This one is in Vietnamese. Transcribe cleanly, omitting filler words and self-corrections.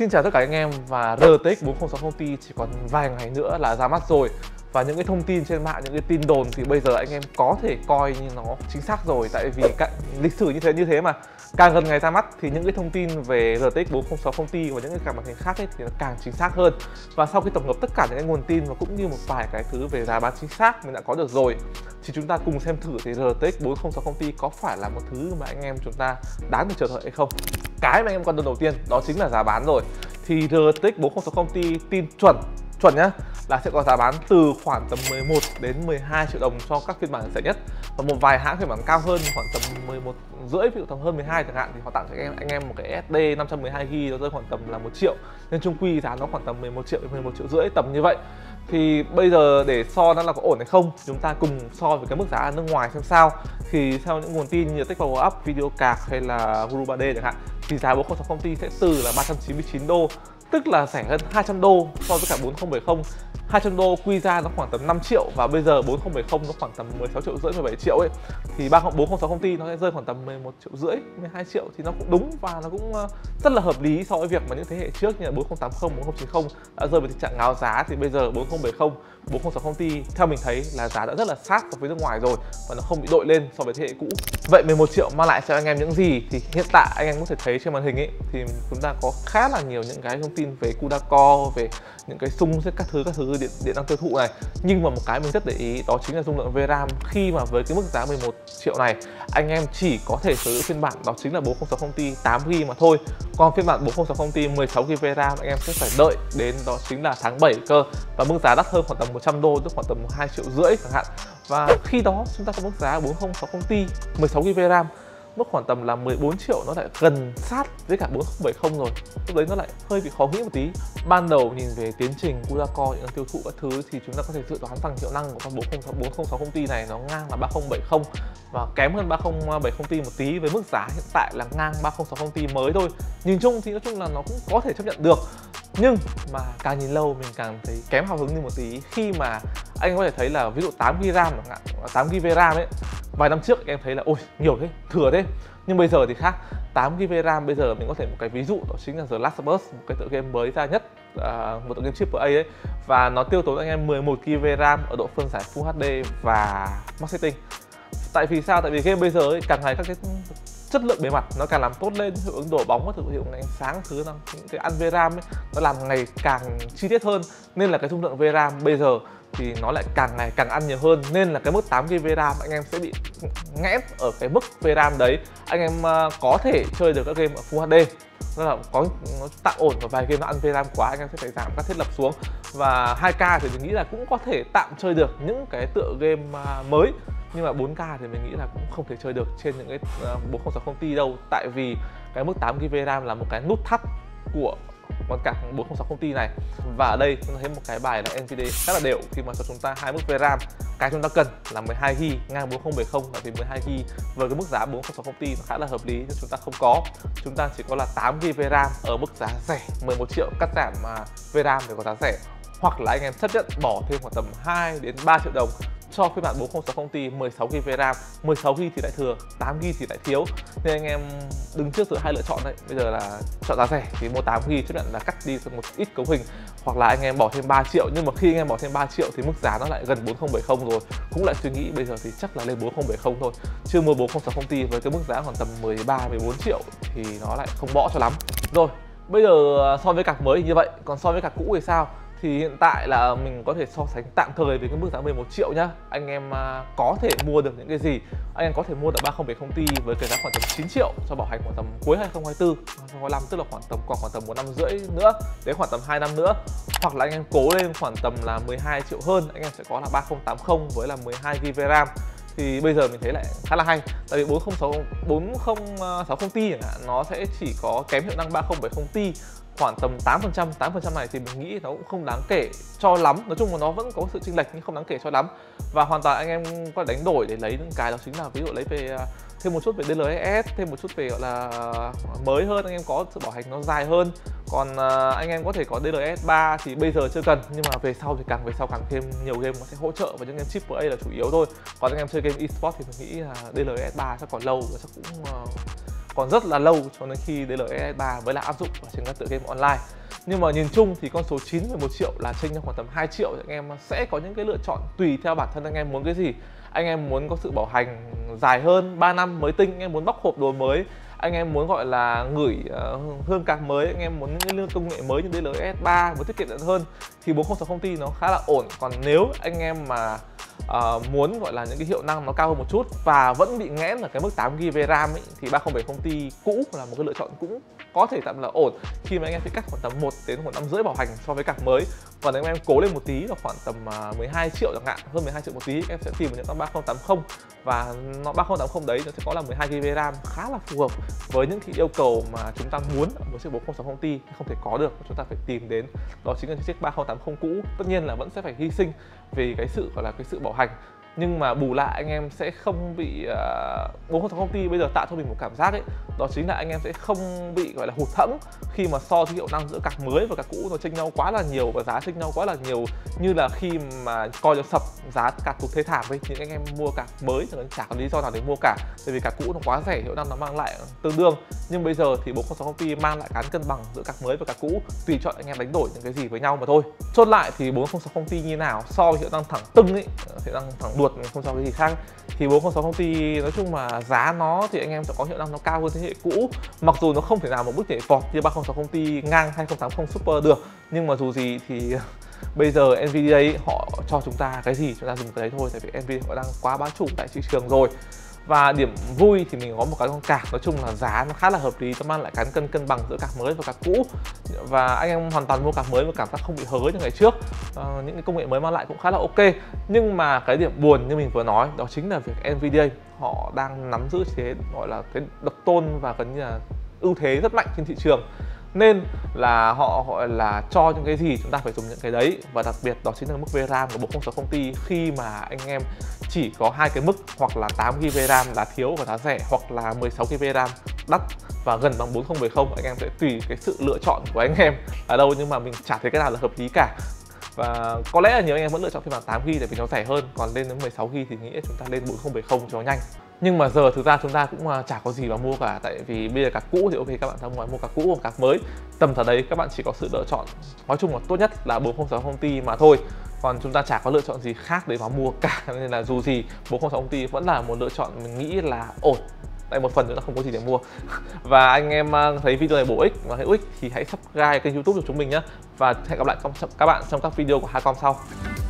Xin chào tất cả anh em, và RTX 4060 Ti chỉ còn vài ngày nữa là ra mắt rồi. Và những cái thông tin trên mạng, những cái tin đồn thì bây giờ anh em có thể coi như nó chính xác rồi. Tại vì lịch sử như thế mà càng gần ngày ra mắt thì những cái thông tin về RTX 4060 Ti và những cái cả màn hình khác ấy thì nó càng chính xác hơn. Và sau khi tổng hợp tất cả những cái nguồn tin và cũng như một vài cái thứ về giá bán chính xác mình đã có được rồi, thì chúng ta cùng xem thử thì RTX 4060 Ti có phải là một thứ mà anh em chúng ta đáng được chờ đợi hay không. Cái mà anh em quan tâm đầu tiên đó chính là giá bán rồi. Thì RTX 4060 Ti tin chuẩn nhá, là sẽ có giá bán từ khoảng tầm 11 đến 12 triệu đồng cho các phiên bản rẻ nhất, và một vài hãng phiên bản cao hơn khoảng tầm 11 rưỡi, ví dụ tầm hơn 12 chẳng hạn, thì họ tặng cho anh em một cái SD 512GB nó rơi khoảng tầm là 1 triệu, nên chung quy giá nó khoảng tầm 11 triệu đến 11 triệu rưỡi tầm như vậy. Thì bây giờ để so nó là có ổn hay không, chúng ta cùng so với cái mức giá ở nước ngoài xem sao. Thì theo những nguồn tin như TechPowerUp, Videocard hay là Guru 3D chẳng hạn, thì giá 4060 Ti sẽ từ là 399 đô, tức là rẻ hơn 200 đô so với cả 4070. 200 đô quy ra nó khoảng tầm 5 triệu, và bây giờ 4070 nó khoảng tầm 16 triệu rưỡi, 17 triệu ấy, thì 4060 Ti nó sẽ rơi khoảng tầm 11 triệu rưỡi, 12 triệu, thì nó cũng đúng và nó cũng rất là hợp lý so với việc mà những thế hệ trước như là 4080, 4090 đã rơi vào tình trạng ngáo giá. Thì bây giờ 4070, 4060 Ti theo mình thấy là giá đã rất là sát so với nước ngoài rồi và nó không bị đội lên so với thế hệ cũ. Vậy 11 triệu mang lại cho anh em những gì? Thì hiện tại anh em có thể thấy trên màn hình ấy thì chúng ta có khá là nhiều những cái thông tin về CUDA core, về những cái xung các thứ điện năng tiêu thụ này. Nhưng mà một cái mình rất để ý đó chính là dung lượng VRAM. Khi mà với cái mức giá 11 triệu này, anh em chỉ có thể sở hữu phiên bản đó chính là 4060 Ti 8GB mà thôi. Còn phiên bản 4060 Ti 16GB VRAM anh em sẽ phải đợi đến đó chính là tháng 7 cơ, và mức giá đắt hơn khoảng tầm 100 đô, tức khoảng tầm 2 triệu rưỡi chẳng hạn. Và khi đó chúng ta có mức giá 4060 Ti 16GB VRAM mức khoảng tầm là 14 triệu, nó lại gần sát với cả 4070 rồi. Lúc đấy nó lại hơi bị khó nghĩ một tí. Ban đầu nhìn về tiến trình CUDA core, những tiêu thụ các thứ thì chúng ta có thể dự đoán rằng hiệu năng của con 4060 Ti này nó ngang là 3070 và kém hơn 3070 Ti một tí, với mức giá hiện tại là ngang 3060 Ti mới thôi. Nhìn chung thì nói chung là nó cũng có thể chấp nhận được. Nhưng mà càng nhìn lâu mình càng thấy kém hào hứng đi một tí, khi mà anh có thể thấy là ví dụ 8GB RAM chẳng hạn, 8GB RAM ấy, vài năm trước em thấy là ôi nhiều thế, thừa thế. Nhưng bây giờ thì khác, 8GB RAM bây giờ mình có thể một cái ví dụ đó chính là The Last of Us, một cái tựa game mới ra nhất, một tựa game AAA ấy, và nó tiêu tốn anh em 11GB RAM ở độ phân giải Full HD và Max Setting. Tại vì sao? Tại vì game bây giờ ấy, càng ngày các cái chất lượng bề mặt nó càng làm tốt lên, hiệu ứng đổ bóng, các hiệu ứng ánh sáng thứ nào, những cái ăn VRAM ấy, nó làm ngày càng chi tiết hơn, nên là cái dung lượng VRAM bây giờ thì nó lại càng ngày càng ăn nhiều hơn, nên là cái mức 8GB RAM anh em sẽ bị nghẽn ở cái mức VRAM đấy. Anh em có thể chơi được các game ở Full HD, nó là có nó tạm ổn, và vài game nó ăn VRAM quá anh em sẽ phải giảm các thiết lập xuống. Và 2K thì mình nghĩ là cũng có thể tạm chơi được những cái tựa game mới, nhưng mà 4K thì mình nghĩ là cũng không thể chơi được trên những cái 4060 Ti đâu, tại vì cái mức 8GB RAM là một cái nút thắt của con card 4060 Ti này. Và ở đây chúng ta thấy một cái bài là NVIDIA rất là đều khi mà cho chúng ta hai mức VRAM. Cái chúng ta cần là 12GB ngang 4070, tại vì 12GB với cái mức giá 4060 Ti nó khá là hợp lý, nhưng chúng ta không có. Chúng ta chỉ có là 8GB VRAM ở mức giá rẻ 11 triệu, cắt giảm VRAM để có giá rẻ, hoặc là anh em chấp nhận bỏ thêm khoảng tầm 2 đến 3 triệu đồng cho phiên bản 4060 Ti 16GB RAM, 16GB thì lại thừa, 8GB thì lại thiếu. Nên anh em đứng trước giữa hai lựa chọn đấy. Bây giờ là chọn giá rẻ thì mua 8GB chấp nhận là cắt đi một ít cấu hình, hoặc là anh em bỏ thêm 3 triệu. Nhưng mà khi anh em bỏ thêm 3 triệu thì mức giá nó lại gần 4070 rồi. Cũng lại suy nghĩ bây giờ thì chắc là lên 4070 thôi. Chưa mua 4060 Ti với cái mức giá khoảng tầm 13-14 triệu thì nó lại không bỏ cho lắm. Rồi, bây giờ so với card mới thì như vậy, còn so với card cũ thì sao? Thì hiện tại là mình có thể so sánh tạm thời với cái mức giá 11 triệu nhá. Anh em có thể mua được những cái gì? Anh em có thể mua được 3070 Ti với cái giá khoảng tầm 9 triệu cho bảo hành khoảng tầm cuối 2024, 2025, tức là còn khoảng tầm 1 năm rưỡi nữa, đến khoảng tầm 2 năm nữa. Hoặc là anh em cố lên khoảng tầm là 12 triệu hơn, anh em sẽ có là 3080 với là 12GB RAM. Thì bây giờ mình thấy lại khá là hay, tại vì 4060 Ti chẳng hạn, nó sẽ chỉ có kém hiệu năng 3070 Ti khoảng tầm 8%. 8% này thì mình nghĩ nó cũng không đáng kể cho lắm. Nói chung là nó vẫn có sự chênh lệch nhưng không đáng kể cho lắm. Và hoàn toàn anh em có thể đánh đổi để lấy những cái đó chính là ví dụ lấy về thêm một chút về DLSS, thêm một chút về gọi là mới hơn, anh em có sự bảo hành nó dài hơn. Còn anh em có thể có DLSS 3 thì bây giờ chưa cần, nhưng mà về sau thì càng về sau càng thêm nhiều game nó sẽ hỗ trợ, và những game AAA là chủ yếu thôi. Còn anh em chơi game eSports thì mình nghĩ là DLSS 3 chắc còn lâu, chắc cũng còn rất là lâu cho đến khi DLSS 3 mới là áp dụng ở trên các tựa game online. Nhưng mà nhìn chung thì con số 9,1 triệu là chênh nhau khoảng tầm 2 triệu thì anh em sẽ có những cái lựa chọn tùy theo bản thân anh em muốn cái gì. Anh em muốn có sự bảo hành dài hơn 3 năm mới tinh, anh em muốn bóc hộp đồ mới, anh em muốn gọi là ngửi hương cạc mới, anh em muốn những cái công nghệ mới như DLSS 3 với tiết kiệm điện hơn thì 4060 Ti nó khá là ổn. Còn nếu anh em mà muốn gọi là những cái hiệu năng nó cao hơn một chút và vẫn bị nghẽn ở cái mức 8GB RAM ấy, thì 3070 Ti cũ là một cái lựa chọn cũng có thể tạm là ổn khi mà anh em phải cắt khoảng tầm 1 đến 1 năm rưỡi bảo hành so với card mới. Còn nếu anh em cố lên một tí là khoảng tầm 12 triệu chẳng hạn, hơn 12 triệu một tí, em sẽ tìm được những con 3080 và nó 3080 đấy nó sẽ có là 12GB RAM khá là phù hợp với những cái yêu cầu mà chúng ta muốn ở một chiếc 4060 Ti không thể có được, chúng ta phải tìm đến đó chính là chiếc 3080 cũ. Tất nhiên là vẫn sẽ phải hy sinh vì cái sự gọi là cái sự bảo hành, nhưng mà bù lại anh em sẽ không bị 4060 Ti bây giờ tạo cho mình một cảm giác ấy, đó chính là anh em sẽ không bị gọi là hụt hẫng khi mà so với hiệu năng giữa card mới và card cũ nó chênh nhau quá là nhiều và giá chênh nhau quá là nhiều, như là khi mà coi cho sập giá card tụt thê thảm ấy, những anh em mua card mới thì chả có lý do nào để mua cả, bởi vì card cũ nó quá rẻ, hiệu năng nó mang lại tương đương. Nhưng bây giờ thì 4060 Ti mang lại cán cân bằng giữa card mới và card cũ, tùy chọn anh em đánh đổi những cái gì với nhau mà thôi. Chốt lại thì 4060 Ti như nào so với hiệu năng thẳng tưng ấy, hiệu năng thẳng đuột không so với gì khác, thì 4060 Ti nói chung mà giá nó thì anh em sẽ có hiệu năng nó cao hơn thế hệ cũ, mặc dù nó không thể nào một bước nhảy vọt như 3060 Ti ngang 2080 Super được, nhưng mà dù gì thì bây giờ Nvidia ấy, họ cho chúng ta cái gì chúng ta dùng cái đấy thôi, tại vì Nvidia họ đang quá bá chủ tại thị trường rồi. Và điểm vui thì mình có một cái con card nói chung là giá nó khá là hợp lý, nó mang lại cán cân bằng giữa card mới và card cũ, và anh em hoàn toàn mua card mới và cảm giác không bị hớ như ngày trước. Những cái công nghệ mới mang lại cũng khá là ok, nhưng mà cái điểm buồn như mình vừa nói đó chính là việc Nvidia họ đang nắm giữ thế gọi là cái độc tôn và gần như là ưu thế rất mạnh trên thị trường, nên là họ gọi là cho những cái gì chúng ta phải dùng những cái đấy, và đặc biệt đó chính là mức VRAM của 4060 Ti khi mà anh em chỉ có hai cái mức, hoặc là 8GB RAM là thiếu và giá rẻ, hoặc là 16GB RAM đắt và gần bằng 4070, anh em sẽ tùy cái sự lựa chọn của anh em ở đâu, nhưng mà mình chả thấy cái nào là hợp lý cả. Và có lẽ là nhiều anh em vẫn lựa chọn phiên bản 8GB tại vì nó rẻ hơn, còn lên đến 16GB thì nghĩ chúng ta lên 4070 cho nó nhanh. Nhưng mà giờ thực ra chúng ta cũng chả có gì mà mua cả, tại vì bây giờ card cũ thì ok các bạn ra ngoài mua card cũ hoặc card mới, tầm thời đấy các bạn chỉ có sự lựa chọn nói chung là tốt nhất là 4060 Ti mà thôi, còn chúng ta chả có lựa chọn gì khác để mà mua cả, nên là dù gì 4060 Ti vẫn là một lựa chọn mình nghĩ là ổn. Tại một phần nữa là không có gì để mua. Và anh em thấy video này bổ ích và hữu ích thì hãy subscribe kênh YouTube của chúng mình nhé, và hẹn gặp lại các bạn trong các video của Hacom sau.